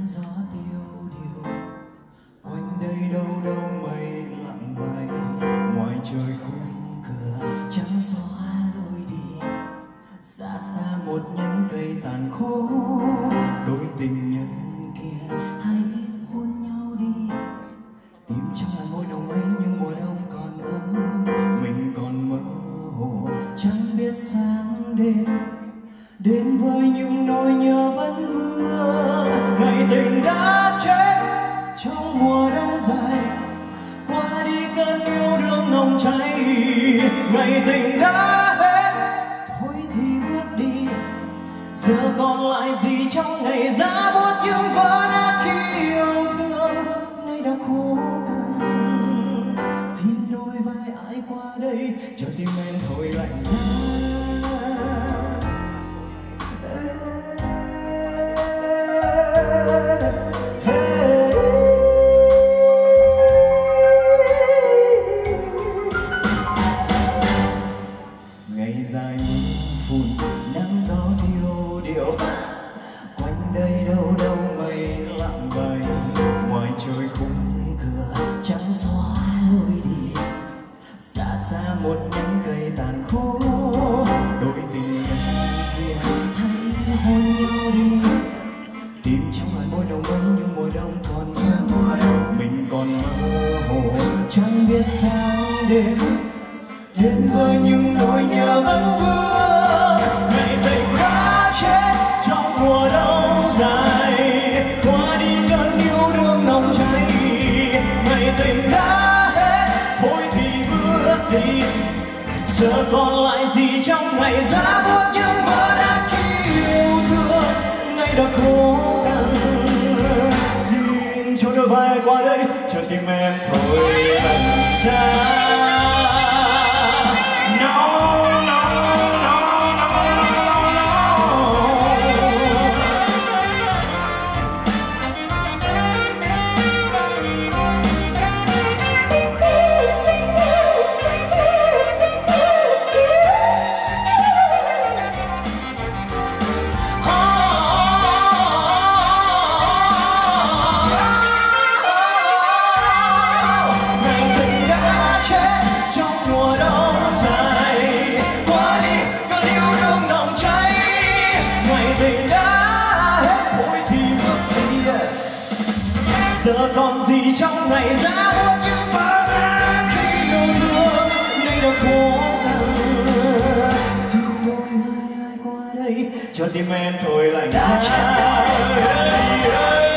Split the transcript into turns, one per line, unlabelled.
gió tiêu điều, quanh đây đâu đâu mây lặng bay, ngoài trời khung cửa trắng xóa lối đi. Xa xa một nhánh cây tàn khô, đôi tình nhân kia hãy hôn nhau đi. Tìm trong làn môi nồng ấy nhưng mùa đông còn ấm, mình còn mơ hồ chẳng biết sáng đêm. Đến với những nỗi nhớ vẫn vương, ngày tình đã chết trong mùa đông dài. Qua đi cơn yêu đương nồng cháy, ngày tình đã hết thôi thì bước đi. Giờ còn lại gì trong ngày giá buốt những vỡ nát khi yêu thương, nay đã khô cằn. Xin đôi vai ai qua đây cho tim em thôi lạnh giá. Ngày dài như phút nắng gió tiêu điệu, quanh đây đâu đâu mây lặng bay, ngoài trời khung cửa trắng xóa lối đi. Xa xa một nhánh cây tàn khô, đôi tình nhân kia hãy hôn nhau đi. Tìm trong làn môi nồng ấy nhưng mùa đông còn ấm, mình còn mơ hồ chẳng biết sáng đêm. Đến với những nỗi nhớ vẫn vương, ngày tình đã chết trong mùa đông dài. Qua đi cơn yêu đương nồng cháy, ngày tình đã hết thôi thì bước đi. Giờ còn lại gì trong ngày giá buốt những vỡ nát khi yêu thương, nay đã khô cằn. Xin cho đôi vai qua đây cho tim em thôi lạnh giá. Giờ còn gì trong ngày giá buốt những vỡ nát khi yêu thương, nay đã khô cằn. Xin đôi vai ai qua đây cho tim em thôi lạnh giá.